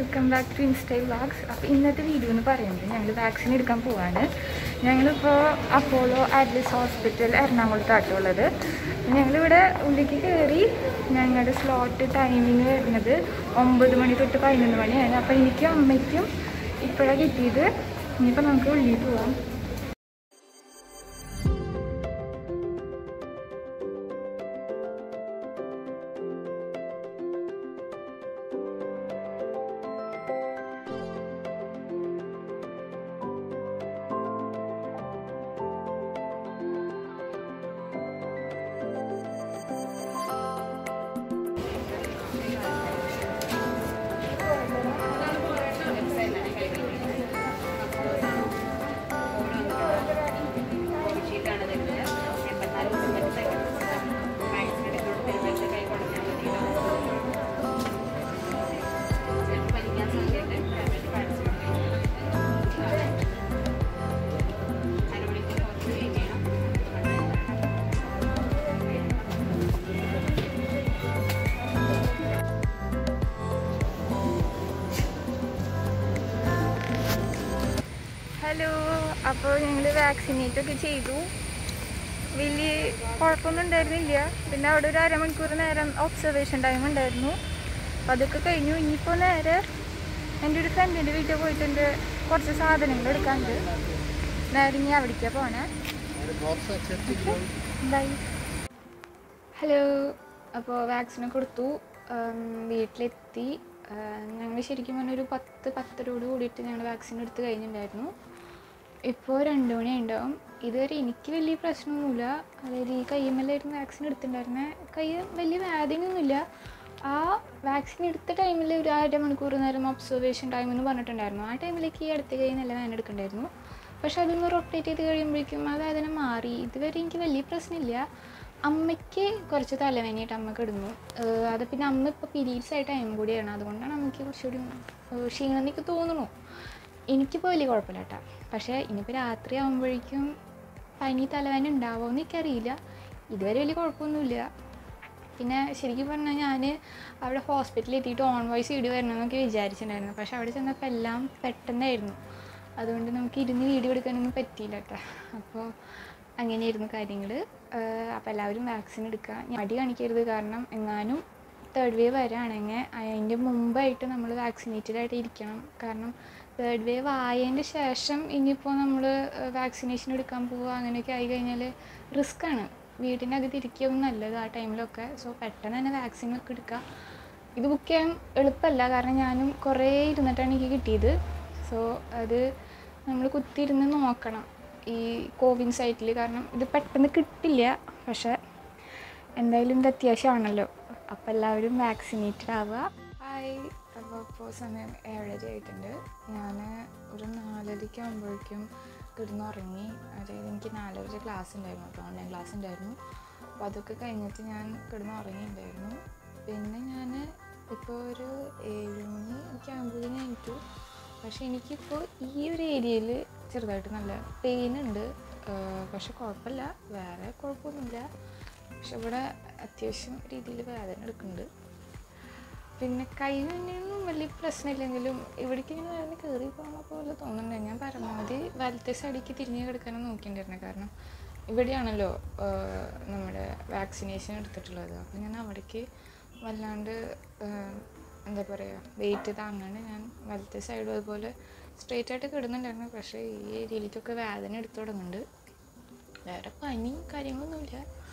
welcome back to Instyle vlogs. അപ്പോൾ ഇന്നത്തെ video എന്ന് പറയുന്നത് ഞങ്ങൾ വാക്സിൻ എടുക്കാൻ പോവാണ്. ഞങ്ങളിപ്പോൾ അപ്പോളോ ആറ്റ്ലസ് ഹോസ്പിറ്റൽ എറണാകുളത്തായിട്ടുള്ളത്. ഞങ്ങളിവിടെ ഉള്ളിലേക്ക് കയറി. ഞങ്ങളുടെ സ്ലോട്ട് ടൈമിങ് വരുന്നത് 9 മണി തൊട്ട് 11 മണിയാണ്. അപ്പോൾ എനിക്കും അമ്മയ്ക്കും ഇപ്പോഴാണ് കിട്ടിയത്. ഇനിയിപ്പോൾ നമുക്ക് ഉള്ളിൽ പോവാം. ഹലോ, അപ്പോൾ ഞങ്ങൾ വാക്സിനേറ്റൊക്കെ ചെയ്തു. വലിയ കുഴപ്പമൊന്നും ഉണ്ടായിരുന്നില്ല. പിന്നെ അവിടെ ഒരു അരമണിക്കൂർ നേരം ഒബ്സർവേഷൻ ടൈം ഉണ്ടായിരുന്നു. അപ്പോൾ അതൊക്കെ കഴിഞ്ഞു. ഇനിയിപ്പോൾ നേരെ എൻ്റെ ഒരു ഫ്രണ്ടിൻ്റെ വീട്ടിൽ പോയിട്ട് എൻ്റെ കുറച്ച് സാധനങ്ങൾ എടുക്കാണ്ട് നേരെ ഇനി അവിടേക്കാണ് പോണേ. ബൈ. ഹലോ, അപ്പോൾ വാക്സിനൊക്കെ കൊടുത്തു, വീട്ടിലെത്തി. ഞങ്ങൾ ശരിക്കും പറഞ്ഞാൽ ഒരു 10-10:30 കൂടിയിട്ട് ഞങ്ങൾ വാക്സിൻ എടുത്ത് കഴിഞ്ഞിട്ടുണ്ടായിരുന്നു. ഇപ്പോൾ 2 മണി ഉണ്ടാവും. ഇതുവരെ എനിക്ക് വലിയ പ്രശ്നമൊന്നുമില്ല. അതായത് ഈ കയ്യുമ്മലായിരുന്നു വാക്സിൻ എടുത്തിട്ടുണ്ടായിരുന്നത്. കൈ വലിയ വേദനയൊന്നുമില്ല. ആ വാക്സിൻ എടുത്ത ടൈമിൽ ഒരു 1/2 മണിക്കൂർ നേരം ഒബ്സർവേഷൻ ടൈം എന്ന് പറഞ്ഞിട്ടുണ്ടായിരുന്നു. ആ ടൈമിലേക്ക് ഈ അടുത്ത കൈ നല്ല വേദന എടുക്കണ്ടായിരുന്നു. പക്ഷെ അതൊന്ന് റൊട്ടേറ്റ് ചെയ്ത് കഴിയുമ്പോഴേക്കും ആ വേദന മാറി. ഇതുവരെ എനിക്ക് വലിയ പ്രശ്നമില്ല. അമ്മയ്ക്ക് കുറച്ച് തലവേദനയായിട്ട് അമ്മ കിടന്നു. അത് പിന്നെ അമ്മ ഇപ്പോൾ പീരീഡ്സ് ആയ ടൈം കൂടിയാണ്. അതുകൊണ്ടാണ് അമ്മയ്ക്ക് കുറച്ചുകൂടി ക്ഷീണം എനിക്ക് തോന്നുന്നു. എനിക്കിപ്പോൾ വലിയ കുഴപ്പമില്ല കേട്ടോ. പക്ഷേ ഇനിയിപ്പോൾ രാത്രി ആകുമ്പോഴേക്കും പനി തലവേദന ഉണ്ടാവുമോ എന്ന് എനിക്കറിയില്ല. ഇതുവരെ വലിയ കുഴപ്പമൊന്നുമില്ല. പിന്നെ ശരിക്കും പറഞ്ഞാൽ ഞാൻ അവിടെ ഹോസ്പിറ്റലിൽ എത്തിയിട്ട് ഓൺ വോയിസ് വീഡിയോ വരണമെന്നൊക്കെ വിചാരിച്ചിട്ടുണ്ടായിരുന്നു. പക്ഷെ അവിടെ ചെന്നപ്പോൾ എല്ലാം പെട്ടെന്നായിരുന്നു. അതുകൊണ്ട് നമുക്ക് ഇരുന്ന് വീഡിയോ എടുക്കാനൊന്നും പറ്റിയില്ല കേട്ടോ. അപ്പോൾ അങ്ങനെയായിരുന്നു കാര്യങ്ങൾ. അപ്പോൾ എല്ലാവരും വാക്സിൻ എടുക്കുക. മടി കാണിക്കരുത്. കാരണം എങ്ങാനും 3rd വേവ് വരാണെങ്കിൽ അതിൻ്റെ മുമ്പായിട്ട് നമ്മൾ വാക്സിനേറ്റഡ് ആയിട്ട് ഇരിക്കണം. കാരണം 3rd വേവ് ആയതിൻ്റെ ശേഷം ഇനിയിപ്പോൾ നമ്മൾ വാക്സിനേഷൻ എടുക്കാൻ പോവുക അങ്ങനെയൊക്കെ ആയി കഴിഞ്ഞാൽ റിസ്ക്കാണ്. വീട്ടിനകത്ത് ഇരിക്കുകയും നല്ലത് ആ ടൈമിലൊക്കെ. സോ പെട്ടെന്ന് തന്നെ വാക്സിനൊക്കെ എടുക്കുക. ഇത് ബുക്ക് ചെയ്യാൻ എളുപ്പമല്ല. കാരണം ഞാനും കുറേ ഇരുന്നിട്ടാണ് എനിക്ക് കിട്ടിയത്. സോ അത് നമ്മൾ കുത്തിയിരുന്ന് നോക്കണം ഈ കോവിൻ സൈറ്റിൽ. കാരണം ഇത് പെട്ടെന്ന് കിട്ടില്ല. പക്ഷേ എന്തായാലും ഇത് അത്യാവശ്യമാണല്ലോ. അപ്പോൾ എല്ലാവരും വാക്സിനേറ്റഡ് ആവുക. ഹായ്, അപ്പോൾ സമയം 7:30 ആയിട്ടുണ്ട്. ഞാൻ ഒരു 4:30 ആകുമ്പോഴേക്കും കിടന്നുറങ്ങി. അതായത് എനിക്ക് 4:30 ക്ലാസ് ഉണ്ടായിരുന്നു. അപ്പോൾ ഓൺലൈൻ ക്ലാസ് ഉണ്ടായിരുന്നു. അപ്പോൾ അതൊക്കെ കഴിഞ്ഞിട്ട് ഞാൻ കിടന്നുറങ്ങിയിട്ടുണ്ടായിരുന്നു. പിന്നെ ഞാൻ ഇപ്പോൾ ഒരു 7 മണിയൊക്കെ ആകുമ്പോഴേക്കും എണീറ്റു. പക്ഷേ എനിക്കിപ്പോൾ ഈ ഒരു ഏരിയയിൽ ചെറുതായിട്ട് നല്ല പെയിൻ ഉണ്ട്. പക്ഷെ കുഴപ്പമില്ല, വേറെ കുഴപ്പമൊന്നുമില്ല. പക്ഷെ ഇവിടെ അത്യാവശ്യം രീതിയിൽ വേദന എടുക്കുന്നുണ്ട്. പിന്നെ കൈ തന്നെയൊന്നും വലിയ പ്രശ്നമില്ലെങ്കിലും ഇവിടേക്ക് ഇങ്ങനെ വേദന കയറി പോകുന്ന പോലെ തോന്നുന്നുണ്ട്. ഞാൻ പരമാവധി വലത്തെ സൈഡിലേക്ക് തിരിഞ്ഞ് കിടക്കാനും നോക്കിയിട്ടുണ്ടായിരുന്നു. കാരണം ഇവിടെയാണല്ലോ നമ്മുടെ വാക്സിനേഷൻ എടുത്തിട്ടുള്ളത്. അപ്പോൾ ഞാൻ അവിടേക്ക് വല്ലാണ്ട് എന്താ പറയുക വെയിറ്റ് താങ്ങാണ്ട് ഞാൻ വലത്തെ സൈഡും അതുപോലെ സ്ട്രെയിറ്റ് ആയിട്ട് കിടന്നുണ്ടായിരുന്നു. പക്ഷേ ഈ ഏരിയയിലേക്കൊക്കെ വേദന എടുത്തു തുടങ്ങുന്നുണ്ട്. വേറെ പനിയും കാര്യങ്ങളൊന്നുമില്ല.